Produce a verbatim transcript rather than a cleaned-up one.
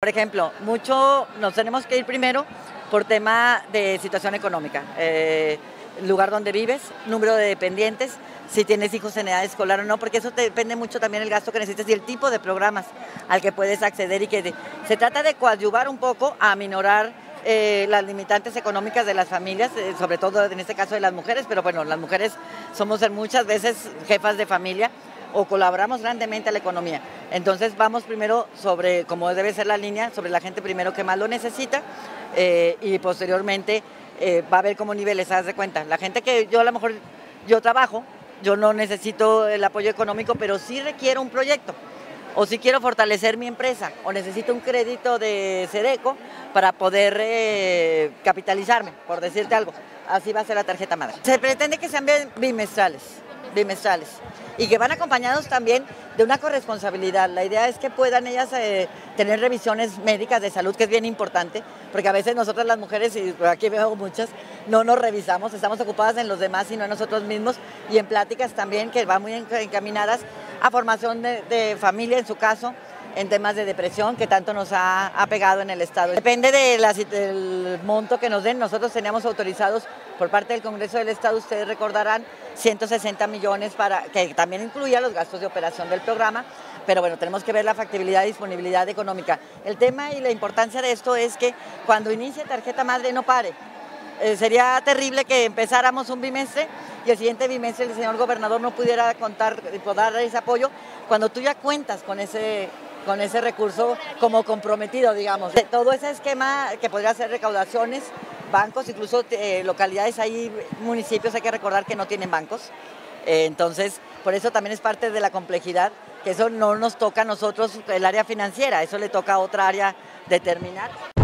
por ejemplo, mucho nos tenemos que ir primero por tema de situación económica, eh, lugar donde vives, número de dependientes, si tienes hijos en edad escolar o no, porque eso te depende mucho también el gasto que necesites y el tipo de programas al que puedes acceder, y que de, se trata de coadyuvar un poco a aminorar eh, las limitantes económicas de las familias, eh, sobre todo en este caso de las mujeres, pero bueno, las mujeres somos muchas veces jefas de familia o colaboramos grandemente a la economía. Entonces vamos primero sobre, como debe ser la línea, sobre la gente primero que más lo necesita, eh, y posteriormente eh, va a haber como niveles, haz de cuenta. La gente que yo a lo mejor, yo trabajo, yo no necesito el apoyo económico, pero sí requiero un proyecto, o si quiero fortalecer mi empresa, o necesito un crédito de Sedeco para poder eh, capitalizarme, por decirte algo. Así va a ser la tarjeta madre. Se pretende que sean bimestrales, bimestrales, y que van acompañados también de una corresponsabilidad. La idea es que puedan ellas eh, tener revisiones médicas de salud, que es bien importante, porque a veces nosotras las mujeres, y aquí veo muchas, no nos revisamos, estamos ocupadas en los demás y no en nosotros mismos, y en pláticas también que van muy encaminadas a formación de, de familia, en su caso, en temas de depresión, que tanto nos ha, ha pegado en el Estado. Depende de la, del monto que nos den. Nosotros teníamos autorizados por parte del Congreso del Estado, ustedes recordarán, ciento sesenta millones, para, que también incluía los gastos de operación del programa, pero bueno, tenemos que ver la factibilidad y disponibilidad económica. El tema y la importancia de esto es que cuando inicie Tarjeta Madre no pare. Eh, sería terrible que empezáramos un bimestre y el siguiente bimestre el señor gobernador no pudiera contar y poder dar ese apoyo, cuando tú ya cuentas con ese, con ese recurso como comprometido, digamos. De todo ese esquema que podría ser recaudaciones, bancos, incluso eh, localidades, hay municipios, hay que recordar que no tienen bancos, eh, entonces por eso también es parte de la complejidad, que eso no nos toca a nosotros el área financiera, eso le toca a otra área determinar.